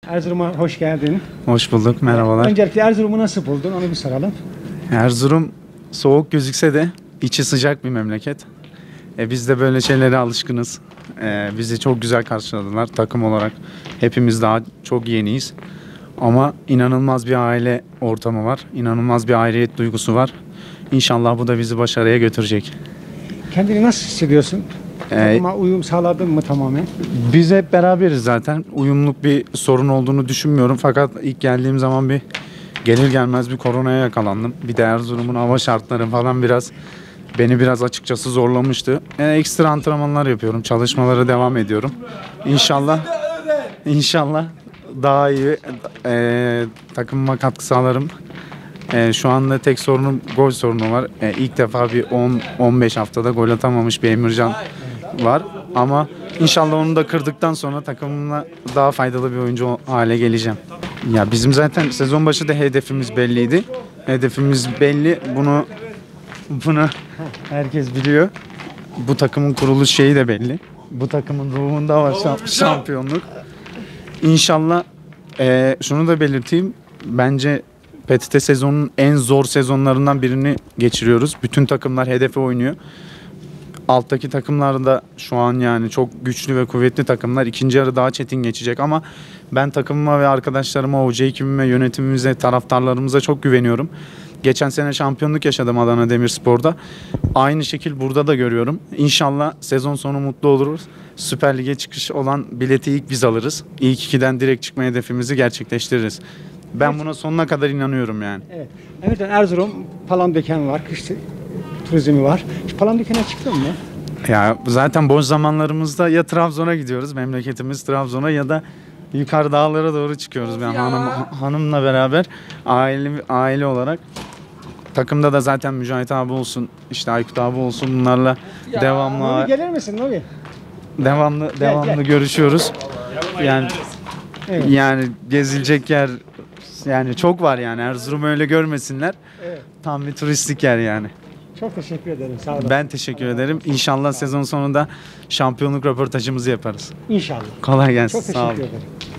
Erzurum'a hoş geldin. Hoş bulduk, merhabalar. Öncelikle Erzurum'u nasıl buldun? Onu bir soralım. Erzurum soğuk gözükse de içi sıcak bir memleket. Biz de böyle şeylere alışkınız. Bizi çok güzel karşıladılar takım olarak. Hepimiz daha çok yeniyiz. Ama inanılmaz bir aile ortamı var. İnanılmaz bir aidiyet duygusu var. İnşallah bu da bizi başarıya götürecek. Kendini nasıl hissediyorsun? Takıma uyum sağladın mı tamamen? Biz hep beraberiz zaten. Uyumluk bir sorun olduğunu düşünmüyorum. Fakat ilk geldiğim zaman gelir gelmez bir koronaya yakalandım. Bir de Erzurum'un hava şartları falan beni biraz açıkçası zorlamıştı. Ekstra antrenmanlar yapıyorum. Çalışmalara devam ediyorum. İnşallah daha iyi takımıma katkı sağlarım. Şu anda tek sorunum gol sorunu var. İlk defa bir 10-15 haftada gol atamamış bir Emircan var. Ama inşallah onu da kırdıktan sonra takımımla daha faydalı bir oyuncu hale geleceğim. Ya bizim zaten sezon başı da hedefimiz belliydi. Hedefimiz belli. Bunu herkes biliyor. Bu takımın kuruluş şeyi de belli. Bu takımın ruhunda var şampiyonluk. İnşallah şunu da belirteyim. Bence PTT sezonunun en zor sezonlarından birini geçiriyoruz. Bütün takımlar hedefe oynuyor. Alttaki takımlar da şu an yani çok güçlü ve kuvvetli takımlar. İkinci yarı daha çetin geçecek ama ben takımıma ve arkadaşlarıma, hoca ekibime, yönetimimize, taraftarlarımıza çok güveniyorum. Geçen sene şampiyonluk yaşadım Adana Demirspor'da. Aynı şekil burada da görüyorum. İnşallah sezon sonu mutlu oluruz. Süper Lig'e çıkış olan bileti ilk biz alırız. İlk ikiden direkt çıkma hedefimizi gerçekleştiririz. Ben buna sonuna kadar inanıyorum yani. Evet. Evet, Erzurum Palandöken var. Kış turizmi var. Hiç Palandöken'e çıktın mı? Ya zaten boş zamanlarımızda ya Trabzon'a gidiyoruz, memleketimiz Trabzon'a, ya da yukarı dağlara doğru çıkıyoruz. Ben hanımla beraber aile olarak. Takımda da zaten Mücahit abi olsun, işte Aykut abi olsun, bunlarla devamlı Gelir misin Novi? devamlı görüşüyoruz. Yani Evet. yani gezilecek yer yani çok var yani. Erzurum'u öyle görmesinler. Evet. Tam bir turistik yer yani. Çok teşekkür ederim. Sağ olun. Ben teşekkür ederim. İnşallah sezon sonunda şampiyonluk röportajımızı yaparız. İnşallah. Kolay gelsin. Çok Sağ olun. teşekkür ederim.